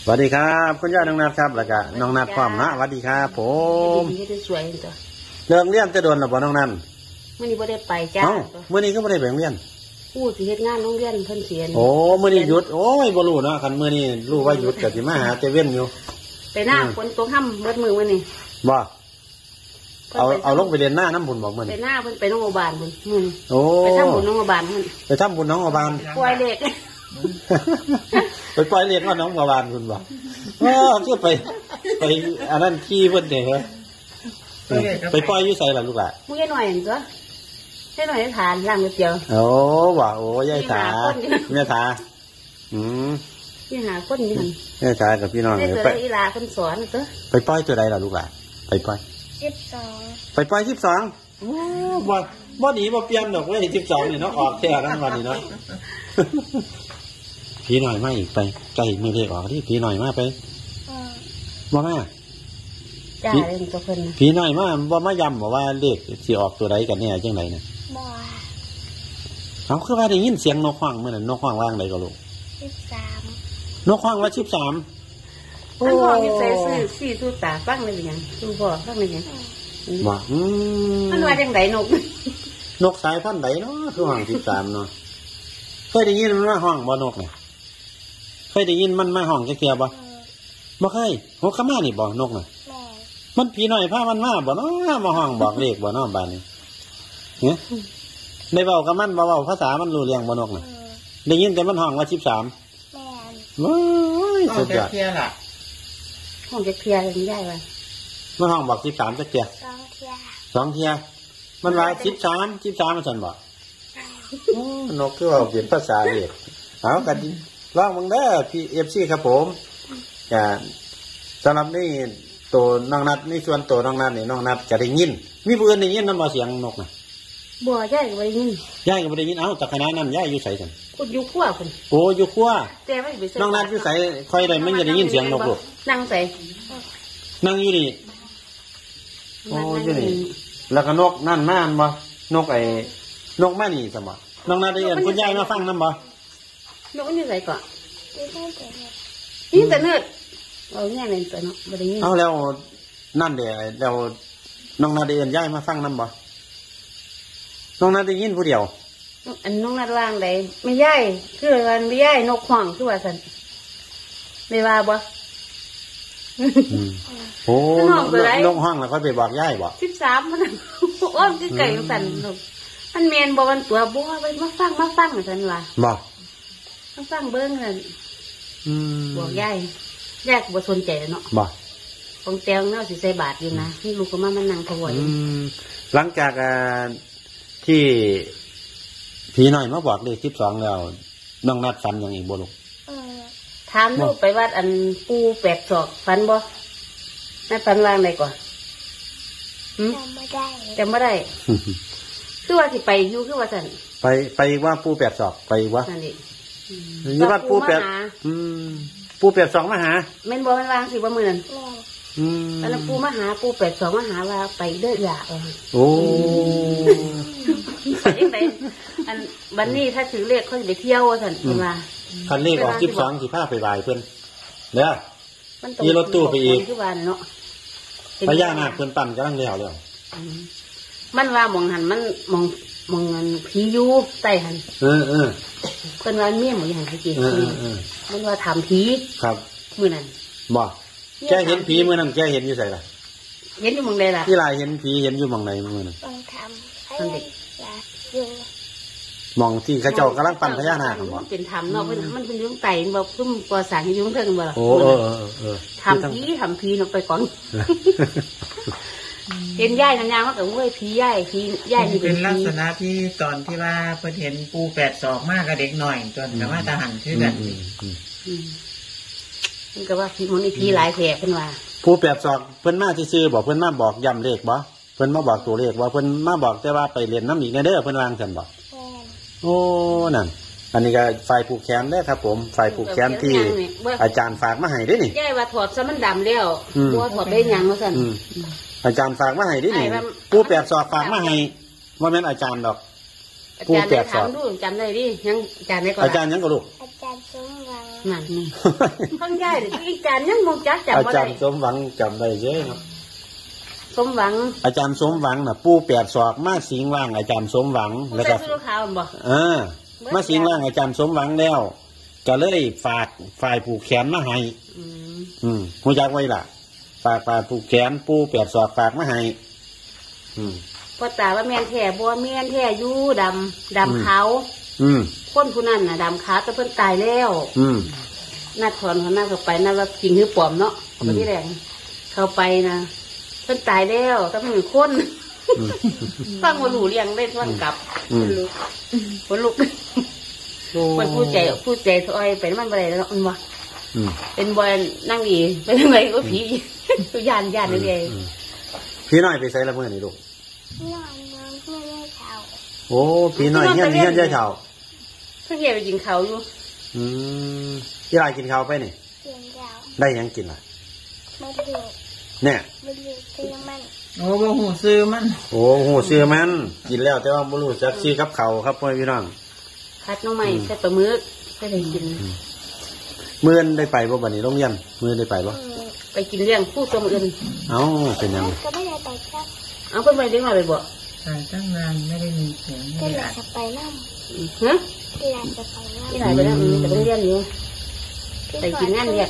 วัสดีครับคุณย่าน้องนัทครับแล้วก็น้องนัทพร้อมนะสวัสดีครับผมสวยจ้ะเรื่องเลี้ยงจะโดนหรือเปล่าน้องนัทมื่อนี้บ่ได้ไปจ้าเมื่อนี้ก็ไม่ได้แบ่งเลี้ยงผู้ที่เฮ็ดงานโรงเรียนเพิ่นเสียโอ้เมื่อนี้หยุดโอ้ยบ่รู้เนาะคันเมื่อนี้รู้ว่าหยุดก็สิมาหาเจเว้นอยู่ไปหน้าฝนตกห่ำเบิดมือมื้อนี้บ่เอาลงไปเรียนหน้าน้ำบุญบอกมื้อนี้ไปหน้าเพิ่นไปโรงพยาบาลเพิ่นมื้อนี้โอ้ไปทำบุญโรงพยาบาลเพิ่นไปทำบุญน้องพยาบาลปล่อยเด็กไปปล่อยเด็กว่าน้องพยาบาลคุณบ่ก็ไปอันนั้นขี้เพิ่นเด้อไปปล่อยอยู่ไสล่ะลูกหล่ะมื้อหน่อยก็ให้หน่อยทานล้างก๋วยเตี๋ยวโอ้ว่ะโอ้ยายถาแม่ถาพี่หาคนนี่หั่นแม่ถากับพี่น้องไปอีหลาเพิ่นสอนเด้อไปปล่อยตัวใดล่ะลูกหล่ะไปปล่อย12ไปปล่อย12โอ้บ่หนีบ่เปลี่ยนดอกเว้ย12นี่เนาะออกแท้นั้นวันนี้เนาะพี่หน่อยมาอีกไปใกล้มื้อเลขออกที่พี่หน่อยมาไปบ่มาจ้าเรื่องตัวเพิ่นพี่หน่อยมาบ่มาย้ำว่าเลขสิออกตัวใดกันแน่จังได๋น่ะบ่เขาคือว่าได้ยินเสียงนกฮ้องมื้อนั้นนกฮ้องว่าจังได๋ก็ลูก13นกฮ้องว่า13 มันฮ้องอยู่ใส่ซื้อสู้ตาฟังได้หยังสู้พ่อฟังได้หยังบ่มันว่าจังไดนกสายพันธุ์ใดเนาะคือฮ้อง13เนาะเคยได้ยินมันมาฮ้องบ่นกเนี่ยเคยได้ยินมันมาฮ้องจักเที่ยบ่บ่เคยโหคำมานี่บ่นกน่ะมันผีหน่อยพามันมาบ่เนาะมาห้องบอกเลขบ่เนาะบ้านนี้เนี่ยได้เว้ากับมันบ่เว้าภาษามันรู้เรื่องบ่นกน่ะได้ยินแต่มันห้องว่า13แม่นโอ้ยสุดยอดเที่ยล่ะห้องจะเคลียร์ได้ว่ามันห้องบอก13จักเที่ย2เที่ยมันว่า13มันซั่นบ่นกคือว่าเปลี่ยนภาษาเลขเอากันลองมึงเด้อพี่ FC ครับผมจ้ะสำหรับนี่ตัวน้องนัดนี่ส่วนตัวน้องนัดนี่น้องนัดจะได้ยินมีผู้อื่นได้ยินนำบ่เสียงนกน่ะบ่ยายก็บ่ได้ยินยายก็บ่ได้ยินเอ้าแต่ขณะนั้นยายอยู่ไสซั่นคุณอยู่ครัวพุ่นโอ้อยู่ครัวแต่ว่าไปน้องนัดอยู่ไสค่อยได้มันจะได้ยินเสียงนกลูกนั่งไสนั่งอยู่นี่โอ้อยู่นี่แล้วก็นกนั่นมาบ่นกนกมานี่ซั่นบ่น้องนัดได้ยินคุณยายมาฟังนำบ่นกอยู่ไสก่อนนี่แต่เนื้อเอาแง่เลยตัวเนาะบ่ได้ยินเอาแล้วนั่นเด้แล้วน้องนาได้เอิ้นยายมาฟังนำบ่น้องนาได้ยินผู้เดียวอันน้องนาว่างได้ไม่ยายคือว่าไม่ยายนกฮ้องคือว่าซั่นได้ว่าบ่โอ้นกฮ้องแล้วค่อยไปบอกยายบ่ 13มันอ้อมคือไก่ซั่นนกมันแม่นบ่มันตัวบ่ไปมาฟังซั่นว่าบ่มาฟังเบิ่งนั่นบอกยายแยกบ่สนใจเนาะบ่ของแตงเนาะสิใส่บาตรอยู่นะนี่ลูกก็มานั่งถวายหลังจากที่ผีน้อยมาบอกเลข12แล้วน้องนัดฝันหยังอีกบ่ลูกถามลูกไปวัดอันปู8ศอกฝันบ่นัดฝันวางได้ก่อนจำบ่ได้คือว่าสิไปอยู่คือว่าซั่นไปว่าปู8ศอกไปว่านั่นนี่นี่วัดปู8ปู82มาหาแม่นบ่มันวางสิบ่มื้อนั้นอันนั้นปูมาหาปู82มาหาว่าไปเด้ออย่าโอ้ไปอันบัดนี้ถ้าถือเลขเขาสิไปเที่ยวว่าซั่นเพิ่นว่าคันเลขออก12สิพาไปไหว้เพิ่นเด้อมีรถตู้ไปอีกคือว่าเนาะพญานาคเพิ่นปั้นกำลังแล้วมันว่าหม่องหันมันมองเงินผีอยู่ใต้หันเพิ่นว่าเมียหมูหันสิมันว่าถามผีครับมื้อนั้นบ่แกเห็นผีมื้อนั้นแกเห็นอยู่ไสล่ะเห็นอยู่หม่องใดล่ะที่ลายเห็นผีเห็นอยู่หม่องไหนมื้อนั้นมันเด็กหม่องที่เขาเจ้ากำลังปั้นพญานาคบ่เป็นธรรมเนาะมันเป็นอยู่ใต้บ่ซุ่มก่อสร้างอยู่เทิงบ่ล่ะโอ้ถามผีเนาะไปก่อนเห็นย่ายนางว่ากับเว้ยผีย่ายนี่เป็นลักษณะที่ตอนที่ว่าเพิ่นเห็นปู8ศอกมากกับเด็กหน่อยจนแต่ว่าทหารคือกันมันก็ว่าผีมันนี่ผีหลายแผลเพิ่นว่าปู8ศอกเพิ่นมาซื่อๆบอกเพิ่นมาบอกย้ำเลขบ่เพิ่นมาบอกตัวเลขว่าเพิ่นมาบอกแต่ว่าไปเรียนน้ำอีกเด้อเพิ่นวางซั่นบ่โอ้นั่นอันนี้ก็ฝ่ายผูกแขนเด้อครับผมฝ่ายผูกแขนที่อาจารย์ฝากมาให้เด้นี่ย่ายว่าถอดซะมันดำแล้วบ่ถอดได้หยังว่าซั่นอาจารย์ฝากมาให้ดินี่ปู8ศอกฝากมาให้ว่าแม่นอาจารย์ดอกปู8ศอกจำได้ดิยังอาจารย์ได้ก่อนอาจารย์ยังก็ลูกอาจารย์สมหวังนั่นนี่ข้างใหญ่เลยอีจานยังมองจักจำอาบ่จาได้รย์สมหวังจำได้เยอะครับสมหวังอาจารย์สมหวังน่ะปู8ศอกมาสิงร่างอาจารย์สมหวังผู้แล้วใส่ก็ชุดขาวบ่มาสิงร่างอาจารย์สมหวังแล้วก็เลยฝากฝ่ายผูกแขนมาให้ ฮู้จักไว้ล่ะฝากฝ่ายผูกแขนปู8ศอกฝากมาให้พ่อตาว่าแม่นแท้บ่แม่นแท้อยู่ดำขาวคนผู้นั้นน่ะดำขาวแต่เพิ่นตายแล้วนัดถอนเขาหน้าเข้าไปนั่นว่าจริงหรือปลอมเนาะคนที่แรงเข้าไปนะเพิ่นตายแล้วแต่เพิ่นเป็นคนฟังว่าหลูเลี้ยงเล่นวันกลับคนลุกมันพูดใจซอยเป็นมันอะไรแล้วมันวะเป็นบอยนั่งดีเป็นอะไรก็ผียานเลยพี่น้อยไปใส่ละเมื่อนี่ลูกน้อยน้องเพื่อนยายเฒ่าโอ้พี่น้อยเฮี้ยนยายเฒ่าเพิ่งเฮียไปกินเขาอยู่พี่ลายกินข้าวไปนี่กินยาวได้ยังกินล่ะไม่ดูเนี่ยไม่ดูซื้อมันโอ้บ่หูซื้อมันโอ้หูซื้อมันกินแล้วแต่ว่าบ่รู้จักซื้อกับเขาครับพ่อพี่น้องคัดน้องใหม่ใส่ปลาหมึกใส่ได้กินมื้อได้ไปบ่บัดนี้โรงเรียนมื้อได้ไปบ่ไปกินเลี้ยงผู้ตัวอื่นเอ้าเป็นยังก็ไม่ได้ไปครับเอาเพิ่นไปเลี้ยงมาไปบ่ไปตั้งนานไม่ได้มีเสียงก็อยากจะไปน้ำฮะอยากจะไปน้ำที่ไหนไปน้ำแต่ไปเรียนอยู่ไปกินงานเรียน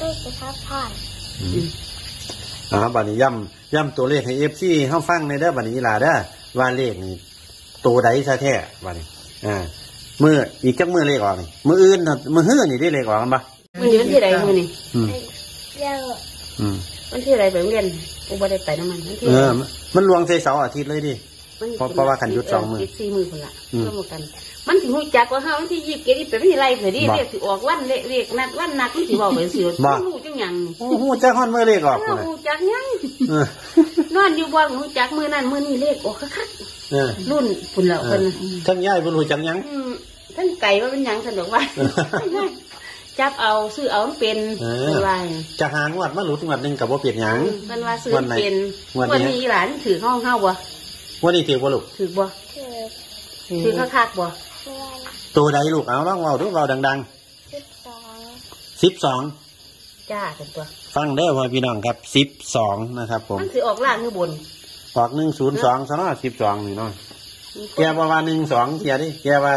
บัดนี้ย่ำตัวเลขให้ FC เฮาฟังในเด้อบัดนี้ล่ะเด้อว่าเลขนี่ตัวใดซะแท้บัดนี้มื้ออีกจักมื้อเลขออกนี่มื้ออื่นมื้อฮื้อนี่ได้เลขออกกันบ่มื้อนี้วันที่ใดมื้อนี้เดี๋ยววันที่ใดไปเรียนกูบ่ได้ไปน้ำมันมันลวงใส่เสาร์อาทิตย์เลยดิเพราะว่าคันหยุด2มื้อ 4มื้อพุ่นล่ะร่วมกันมันสิฮู้จักว่าเฮาวันที่27นี่เป็นวันที่ไรเพิ่นดิเลขสิออกวันเลขนัดวันนัดมันสิเว้าไปสิฮู้จังหยังฮู้จักฮอดมื้อเลขออกพุ่นน่ะฮู้จักหยังนอนอยู่บ่ฮู้จักมื้อนั้นมื้อนี้เลขออกคักๆรุ่นพุ่นแล้วเพิ่นทั้งยายบ่รู้จักหยังทั้งไก่ว่าเป็นหยังซั่นดอกว่าจับเอาซื้อเอามันเป็นว่าจะหางวดมาหลุดงวดนึงก็บ่เปลี่ยนหยังมันว่าซื้อเป็นวันนี้หลานถือห้องเฮาบ่วันนี้ถือบ่ลูกถือบ่ถือคักๆบ่ตัวใดลูกเอาลองเว้าดูเว้าดังๆ12 จ้าเป็นตัวฟังเด้อพ่อพี่น้องครับ12นะครับผมมันสิออกล่างหรือบนออก102ซะเนาะ12นี่เนาะแกว่า12เที่ยดิแกว่า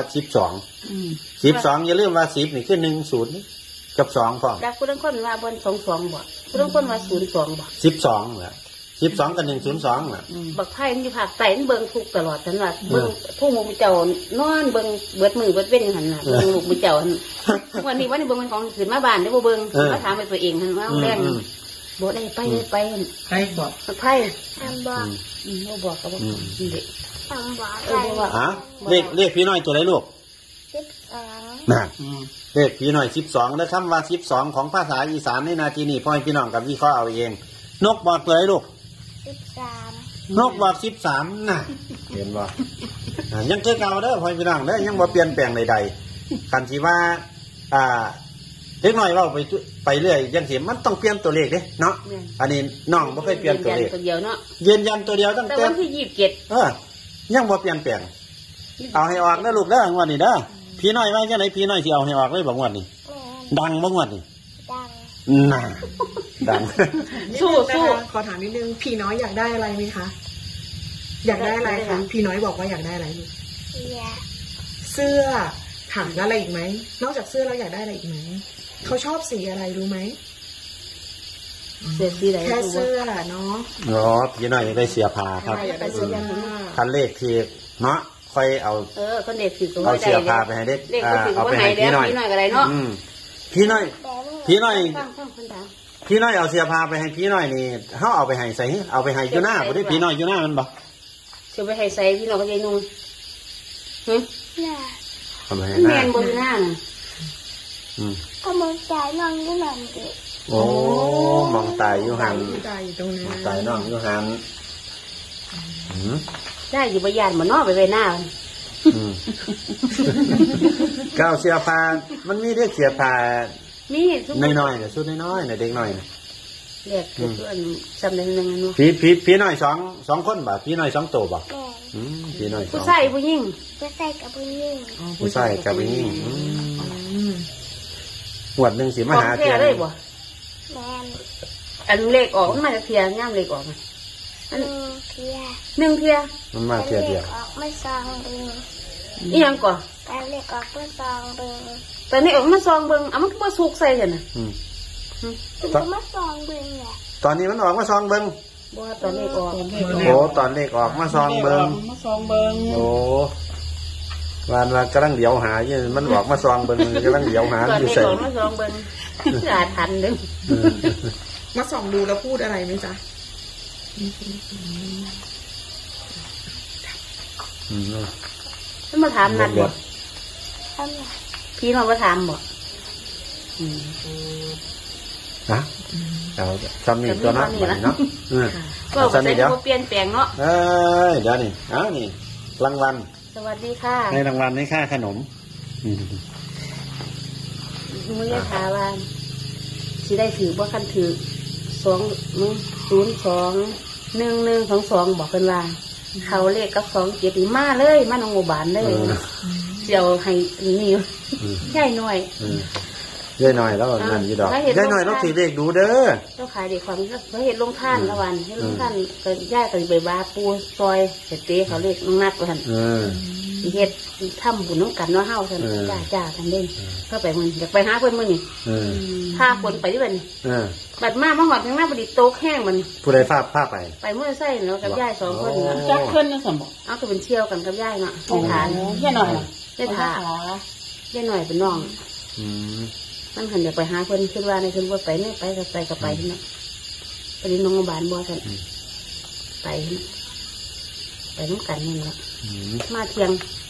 12อย่าลืมว่า10นี่คือ10กับ2พร้อมจักผู้ลางคนว่าบน22บ่ผู้ลางคนว่า02บ่ 12แหละ12กับ102น่ะบักไผมันอยู่ภาคใต้มันเบิ่งทุกตลอดซั่นว่าเบิ่งผู้หมู่เจ้านอนเบิ่งเบิดมื้อเบิดเว้นหั่นน่ะเบิ่งลูกหมู่เจ้าหั่นวันนี้เบิ่งมันของขึ้นมาบ้านได้บ่เบิ่งมาถามไปตัวเองหั่นว่าแรงบ่ได้ไปใครบอกไผบอกบ่บอกก็บ่เด็กบอกฮะเลขพี่น้อยตัวไหนลูก 12 น่ะเลขพี่น้อย12แล้วคำว่า12ของภาษาอีสานในนาทีนี้พ่อพี่น้องกับวิเคราะห์เอาเองนกบอกตัวไหนลูก 13 นกบอก13น่ะเห็นบ่ยังคือเก่าเด้อพ่อพี่น้องเด้อยังบ่เปลี่ยนแปลงใดๆคันสิว่าเล็กน้อยเว้าไปเรื่อยจังซี่มันต้องเปลี่ยนตัวเลขเด้เนาะอันนี้น้องบ่เคยเปลี่ยนตัวเลขตัวเดียวเนาะยืนยันตัวเดียวตั้งแต่วันที่27 ยังบ่เปลี่ยนแปลงเอาให้ออกเด้อลูกเด้องวดนี้เด้อพี่น้อยว่าจังได๋พี่น้อยสิเอาให้ออกเลยบ่งวดนี้ดังบ่งวดนี้ดังดังสู้ขอถามนิดนึงพี่น้อยอยากได้อะไรไหมคะอยากได้อะไรคะพี่น้อยบอกว่าอยากได้อะไรลูกเสื้อถามอะไรอีกไหมนอกจากเสื้อเราอยากได้อะไรอีกไหมเขาชอบสีอะไรรู้ไหมเสื้อสีอะไรแค่เสื้อเนาะพี่น้อยอยากได้เสื้อผ้าครับคันเลขที่เนาะค่อยเอาคนเด็กถือเอาเสื้อผ้าไปให้เด็กเอาไปให้พี่น้อยอะไรเนาะพี่น้อยเอาเสื้อผ้าไปให้พี่น้อยนี่เฮาเอาไปให้ใส่เอาไปให้อยู่หน้าบ่ได้พี่น้อยอยู่หน้ามันบ่สิไปให้ใส่พี่น้อยก็ยายนุ่งเอาไปให้แม่นบ่อยู่หน้าน่ะก็มองตายน้องอยู่นั่นดิโอ้มองตายอยู่หั่นตายอยู่ตรงนั้นตายน้องอยู่หั่นได้อยู่บ่ย่านบ่เนาะไปไว้หน้าก้าวเสื้อผ้ามันมีเด้เสื้อผ้านี่น้อยๆน่ะชุดน้อยๆน่ะเด็กน้อยน่ะเด็กคืออันจำได้นึงเนาะพี่น้อย2คนบ่พี่น้อย2โตบ่พี่น้อยผู้ชายผู้หญิงผู้ชายกับผู้หญิงผู้ชายกับผู้หญิงหวดหนึ่งสิมาหาเทียได้บ่แม่อันเลขออกมันมาจากเทียย่ำเลขออกมันเทียหนึ่งเทียมันมาเทียเดียวออกไม่ซองเบิงอีหยังก่อนแต่เล็กออกไม่ซองเบิงแต่นี่ออกมาซองเบิ่งเอามันก็บ่สุกใส่กันน่ะก็มาซองเบิงแหละตอนนี้มันออกมาซองเบิงบ่ตอนเลขออกโอ้ตอนเลขออกมาซองเบิงมาซองเบิงโอ้วันว่ากำลังเดี๋ยวหาอยู่มันออกมาซองเบิงกำลังเดี๋ยวหาตอนอยู่เลขใส่ออกมาซองเบิ่งอาทันเด้อมาส่องดูแล้วพูดอะไรไหมจ๊ะมันมาถามนัดบ่ทำไงพี่มาถามบ่ฮะเอาจำนี่ตัวเนาะเนาะก็บ่ได้บ่เปลี่ยนแปลงเนาะเอ้ยเดี๋ยวนี่นี่รางวัลสวัสดีค่ะให้รางวัลให้ค่าขนมมื้อถามว่าสิได้ถือบ่คันถือ021122บอกเพิ่นว่าเขาเลขกับ27นี่มาเลยมาหนองบัวบานเลยเดี๋ยวให้นี่ใหญ่หน่อยย่อยหน่อยแล้วนั่นยี่ดอกย่อยหน่อยต้องสีเลขดูเด้อต้องขายเด็กความเขาเห็นลงท่านละวันเห็นลงท่านก็ย่ายกันไปบาปูซอยเสร็จเตะเขาเรียกน้องนัดว่าท่านเฮ็ดทำบุญน้องกันเนาะเฮาท่านจ้าท่านเด่นเข้าไปมันอยากไปหาเพิ่นมื้อนี่พาคนไปที่บัดนี้บัดมาหอดทางหน้าบดีโต๊ะแห้งมันผู้ใดพาไปไปเมื่อไส้เนาะกับย่าย2คนเนาะจักเพิ่นนะสมบอกเอาก็เป็นเชี่ยวกันกับย่ายเนาะได้ทานแค่หน่อยได้ทานย่ายหน่อยเป็นน้องมันหันอยากไปหาเพิ่นขึ้นว่าในเพิ่นว่าไปเนี่ยไปกับไปเนาะไปที่โรงพยาบาลบ่ท่านไปน้ำกันนี่แหละมาเที่ยง